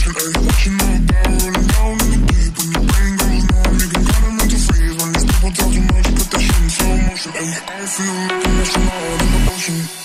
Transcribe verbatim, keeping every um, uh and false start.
motion, ayy. Watching all the power rolling down in the deep. When your brain goes numb, you can kinda mental freeze. When these people talk too much, put that shit in slow motion, ayy. I feel like an astronaut in the ocean.